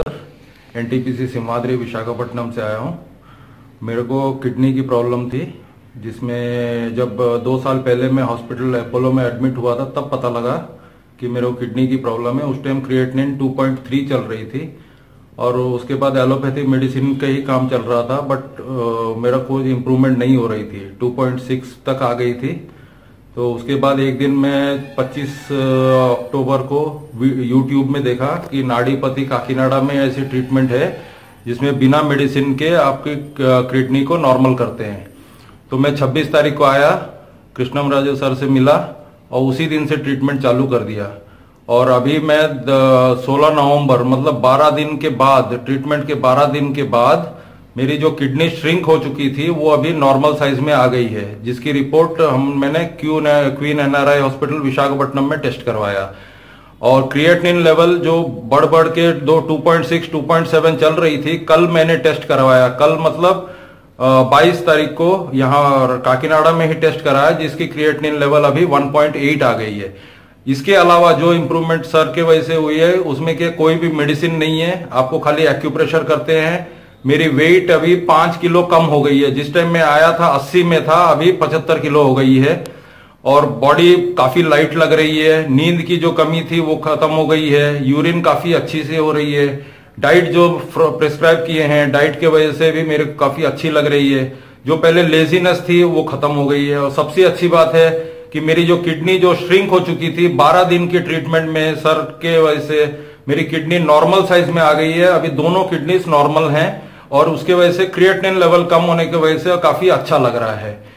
NTPC Simhadri Visakhapatnam से आया हूँ। मेरे को किडनी की प्रॉब्लम थी, जिसमें जब 2 साल पहले मैं हॉस्पिटल अपोलो में एडमिट हुआ था तब पता लगा कि मेरे को किडनी की प्रॉब्लम है। उस टाइम क्रिएटिनिन 2.3 चल रही थी और उसके बाद एलोपैथिक मेडिसिन का ही काम चल रहा था, बट मेरा कोई इम्प्रूवमेंट नहीं हो रही थी। 2.6 तक आ गई थी। तो उसके बाद एक दिन मैं 25 अक्टूबर को यूट्यूब में देखा कि नाडीपति काकीनाडा में ऐसी ट्रीटमेंट है जिसमें बिना मेडिसिन के आपकी किडनी को नॉर्मल करते हैं। तो मैं 26 तारीख को आया, कृष्णम राजू सर से मिला और उसी दिन से ट्रीटमेंट चालू कर दिया। और अभी मैं 16 नवंबर मतलब 12 दिन के बाद, ट्रीटमेंट के 12 दिन के बाद मेरी जो किडनी श्रिंक हो चुकी थी वो अभी नॉर्मल साइज में आ गई है, जिसकी रिपोर्ट मैंने क्वीन एनआरआई हॉस्पिटल विशाखापट्टनम में टेस्ट करवाया। और क्रिएटिनिन लेवल जो बढ़ के 2.6 2.7 चल रही थी, कल मैंने टेस्ट करवाया। कल मतलब 22 तारीख को यहाँ काकीनाडा में ही टेस्ट कराया, जिसकी क्रिएटिनिन लेवल अभी 1.8 आ गई है। इसके अलावा जो इम्प्रूवमेंट सर के वजह से हुई है उसमें के कोई भी मेडिसिन नहीं है, आपको खाली एक्यूप्रेशर करते हैं। मेरी वेट अभी 5 किलो कम हो गई है। जिस टाइम मैं आया था 80 में था, अभी 75 किलो हो गई है। और बॉडी काफी लाइट लग रही है। नींद की जो कमी थी वो खत्म हो गई है। यूरिन काफी अच्छी से हो रही है। डाइट जो प्रिस्क्राइब किए हैं, डाइट के वजह से भी मेरे काफी अच्छी लग रही है। जो पहले लेजीनेस थी वो खत्म हो गई है। और सबसे अच्छी बात है कि मेरी जो किडनी जो श्रिंक हो चुकी थी 12 दिन की ट्रीटमेंट में सर के वजह से मेरी किडनी नॉर्मल साइज में आ गई है। अभी दोनों किडनीज नॉर्मल हैं और उसके वजह से क्रिएटिनिन लेवल कम होने की वजह से काफी अच्छा लग रहा है।